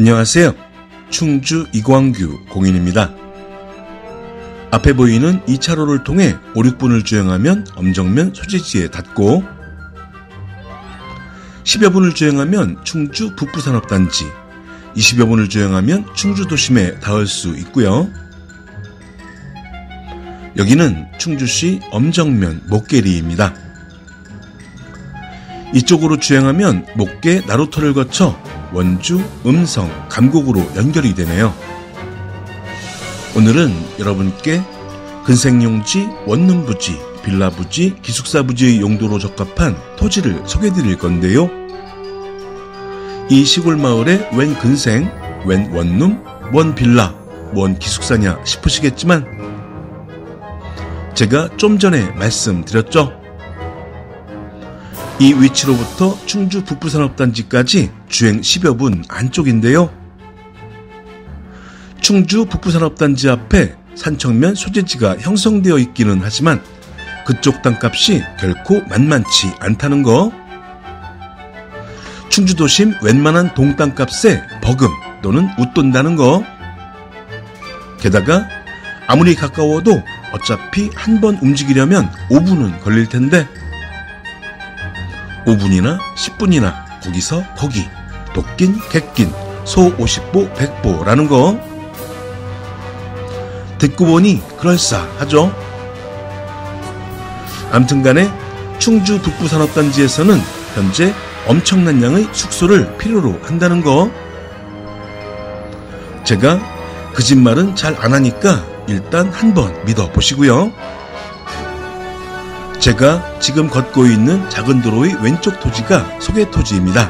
안녕하세요. 충주 이광규 공인입니다. 앞에 보이는 2차로를 통해 5, 6분을 주행하면 엄정면 소재지에 닿고 10여 분을 주행하면 충주 북부산업단지, 20여 분을 주행하면 충주 도심에 닿을 수 있고요. 여기는 충주시 엄정면 목계리입니다. 이쪽으로 주행하면 목계 나루터를 거쳐 원주, 음성, 감곡으로 연결이 되네요. 오늘은 여러분께 근생용지, 원룸부지, 빌라부지, 기숙사부지의 용도로 적합한 토지를 소개해드릴 건데요. 이 시골 마을에 웬 근생, 웬 원룸, 뭔 빌라, 뭔 기숙사냐 싶으시겠지만 제가 좀 전에 말씀드렸죠. 이 위치로부터 충주 북부산업단지까지 주행 10여 분 안쪽인데요. 충주 북부산업단지 앞에 산청면 소재지가 형성되어 있기는 하지만 그쪽 땅값이 결코 만만치 않다는 거. 충주도심 웬만한 동땅값에 버금 또는 웃돈다는 거. 게다가 아무리 가까워도 어차피 한 번 움직이려면 5분은 걸릴 텐데 5분이나 10분이나 거기서 거기, 도낀 객낀, 소 50보 100보라는 거. 듣고 보니 그럴싸하죠. 암튼간에 충주 북부산업단지에서는 현재 엄청난 양의 숙소를 필요로 한다는 거. 제가 그 집 말은 잘 안 하니까 일단 한번 믿어보시고요. 제가 지금 걷고 있는 작은 도로의 왼쪽 토지가 소개토지입니다.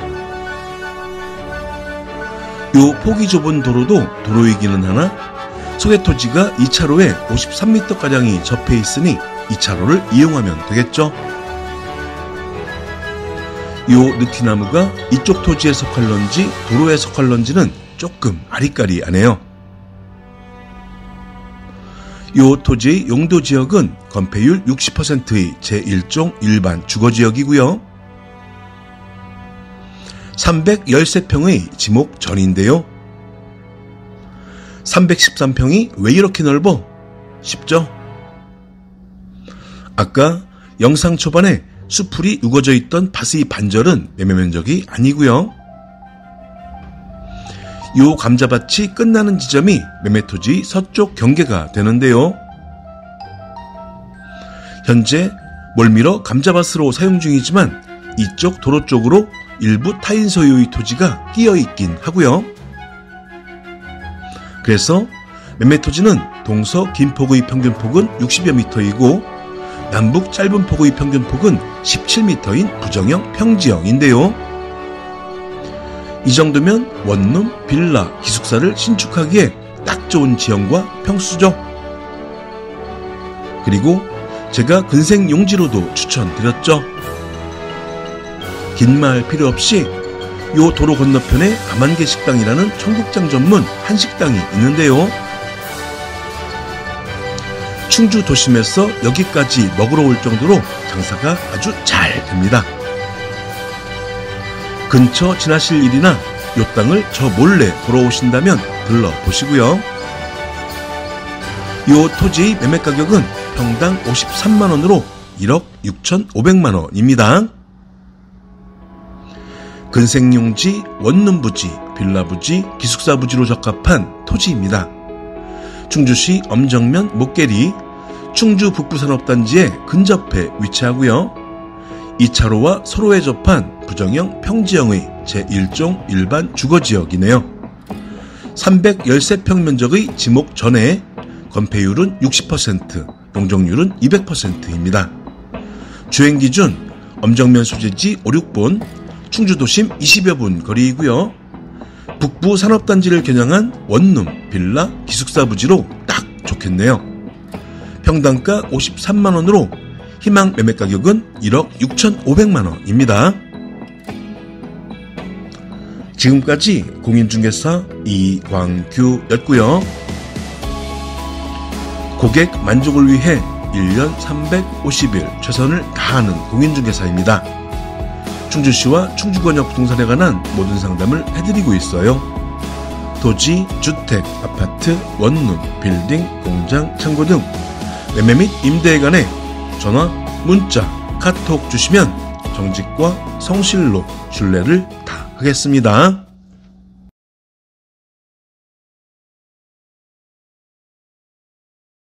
요 폭이 좁은 도로도 도로이기는 하나 소개토지가 2차로에 53m가량이 접해 있으니 2차로를 이용하면 되겠죠. 요 느티나무가 이쪽 토지에 속할런지 도로에 속할런지는 조금 아리까리하네요. 요 토지의 용도지역은 건폐율 60%의 제1종 일반 주거지역이고요. 313평의 지목전인데요. 313평이 왜 이렇게 넓어? 쉽죠? 아까 영상 초반에 수풀이 우거져 있던 밭의 반절은 매매 면적이 아니고요. 요 감자밭이 끝나는 지점이 매매토지 서쪽 경계가 되는데요. 현재 몰미러 감자밭으로 사용 중이지만 이쪽 도로 쪽으로 일부 타인 소유의 토지가 끼어 있긴 하고요. 그래서 매매토지는 동서 긴 폭의 평균폭은 60여 미터이고 남북 짧은 폭의 평균폭은 17m인 부정형 평지형인데요. 이 정도면 원룸, 빌라, 기숙사를 신축하기에 딱 좋은 지형과 평수죠. 그리고 제가 근생용지로도 추천드렸죠. 긴 말 필요 없이 요 도로 건너편에 아만개 식당이라는 청국장 전문 한식당이 있는데요. 충주 도심에서 여기까지 먹으러 올 정도로 장사가 아주 잘 됩니다. 근처 지나실 일이나 요 땅을 저 몰래 보러 오신다면 들러보시고요. 요 토지의 매매 가격은 평당 53만원으로 1억 6,500만원입니다. 근생용지, 원룸부지, 빌라부지, 기숙사부지로 적합한 토지입니다. 충주시 엄정면 목계리, 충주 북부산업단지에 근접해 위치하고요. 2차로와 서로에 접한 부정형 평지형의 제1종 일반 주거지역이네요. 313평 면적의 지목전에 건폐율은 60%, 용적률은 200%입니다. 주행기준 엄정면 소재지 5, 6분, 충주도심 20여 분 거리이고요. 북부 산업단지를 겨냥한 원룸, 빌라, 기숙사 부지로 딱 좋겠네요. 평당가 53만원으로 희망 매매 가격은 1억 6,500만원입니다. 지금까지 공인중개사 이광규였고요. 고객 만족을 위해 1년 350일 최선을 다하는 공인중개사입니다. 충주시와 충주권역 부동산에 관한 모든 상담을 해드리고 있어요. 토지, 주택, 아파트, 원룸, 빌딩, 공장, 창고 등 매매 및 임대에 관해 전화, 문자, 카톡 주시면 정직과 성실로 신뢰를 다하겠습니다.